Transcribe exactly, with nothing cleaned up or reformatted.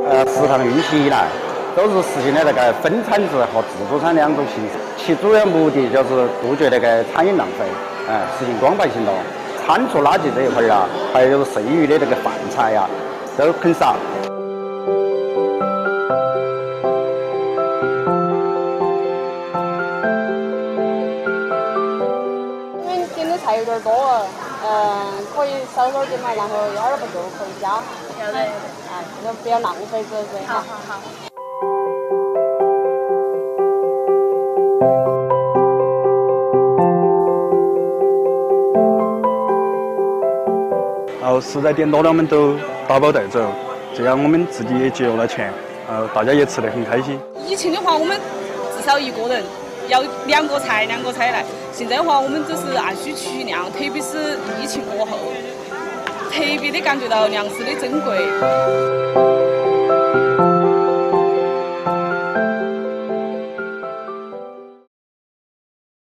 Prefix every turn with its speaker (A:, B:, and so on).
A: 呃，食堂运行以来，都是实行了那个分产制和自主产两种形式，其主要目的就是杜绝那个餐饮浪费，哎、呃，实行光盘行动。餐厨垃圾这一块儿啊，还有就是剩余的那个饭菜呀、啊，都很少。
B: 因为点的菜有点多了，嗯、呃，可以少点点嘛，然后一会儿不够可以加。
C: 要得，
B: 啊，就不要浪费，是不是？
C: 好好好。
D: 然后实在点多了，我们都打包带走，这样我们自己也节约了钱，然后大家也吃得很开心。
E: 以前的话，我们至少一个人要两个菜，两个菜来。现在的话，我们只是按需取量，特别是疫情过后，特别的感觉到粮食的珍贵。